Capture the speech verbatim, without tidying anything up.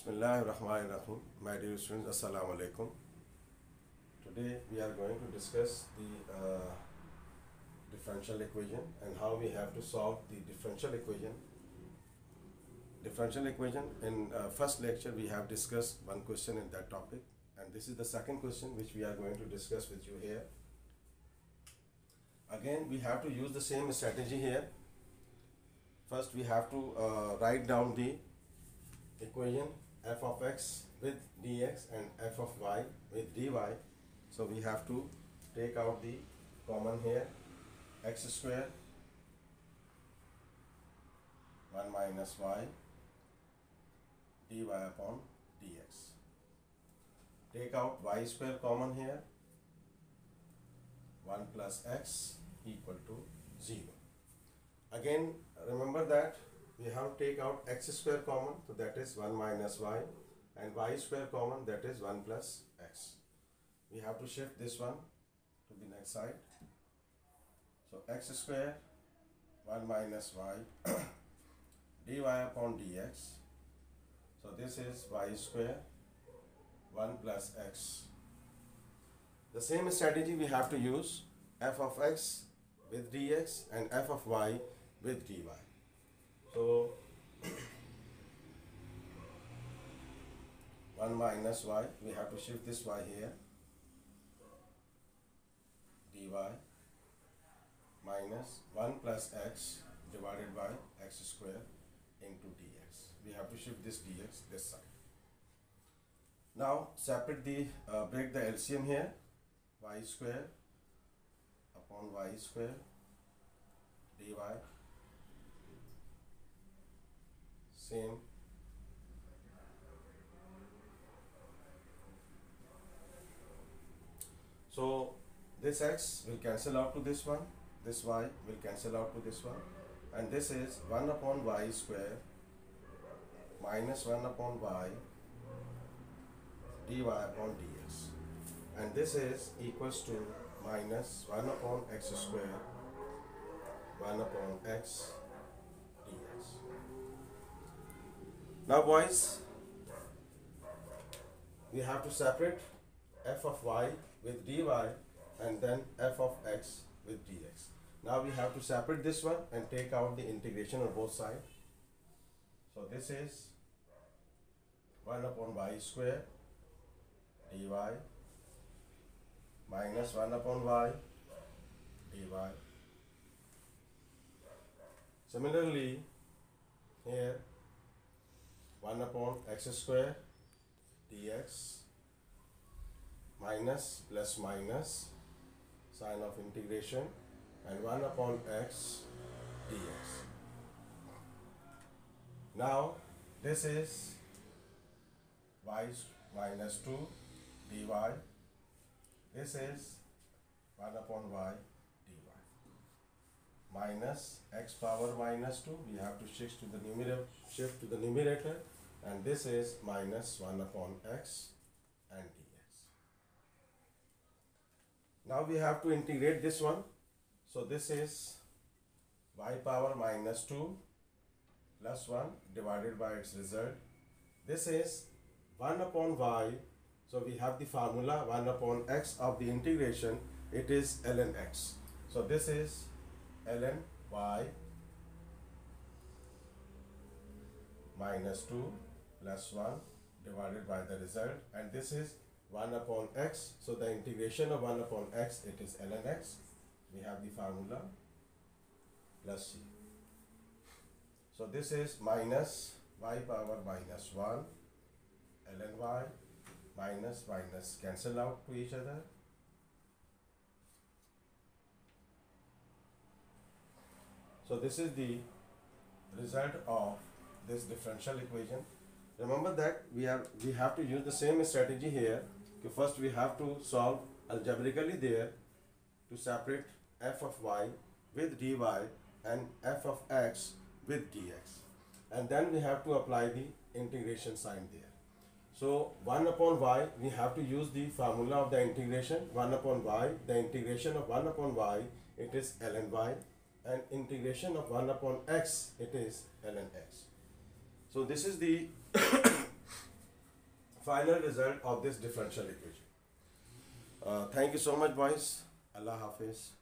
Bismillahirrahmanirrahim. My dear students, Assalamu alaikum. Today we are going to discuss the uh, differential equation and how we have to solve the differential equation. Differential equation, in uh, first lecture we have discussed one question in that topic, and this is the second question which we are going to discuss with you here. Again, we have to use the same strategy here. First we have to uh, write down the equation f of x with dx and f of y with dy. So we have to take out the common here, x square one minus y dy upon dx. Take out y square common here, one plus x equal to zero. Again, remember that we have to take out x square common, so that is one minus y, and y square common, that is one plus x. We have to shift this one to the next side. So x square one minus y dy upon dx. So this is y square one plus x. The same strategy we have to use, f of x with dx and f of y with dy. So one minus y, we have to shift this y here, dy minus one plus x divided by x square into dx. We have to shift this dx this side. Now separate the, uh, break the L C M here, y square upon y square dy, same. So this x will cancel out to this one, this y will cancel out to this one, and this is one upon y square minus one upon y dy upon dx, and this is equals to minus one upon x square one upon x dx. Now boys, we have to separate f of y with dy and then f of x with dx. Now we have to separate this one and take out the integration on both sides. So this is one upon y square dy minus one upon y dy. Similarly, here one upon x square dx minus plus minus sign of integration and one upon x dx. Now this is y minus two dy. This is one upon y dy minus x power minus two. We have to shift to the numerator, shift to the numerator, and this is minus one upon x and dx. Now we have to integrate this one. So this is y power minus two plus one divided by its result. This is one upon y. So we have the formula one upon x of the integration. It is ln x. So this is ln y minus two plus one divided by the result, and this is one upon x. So the integration of one upon x, it is ln x. We have the formula plus c. So this is minus y power minus one ln y minus minus cancel out to each other. So this is the result of this differential equation. Remember that we are we have to use the same strategy here. Okay, first we have to solve algebraically there to separate f of y with dy and f of x with dx, and then we have to apply the integration sign there. So one upon y, we have to use the formula of the integration. One upon y, the integration of one upon y, it is ln y, and integration of one upon x, it is ln x. So this is the final result of this differential equation. Uh, thank you so much, boys. Allah Hafiz.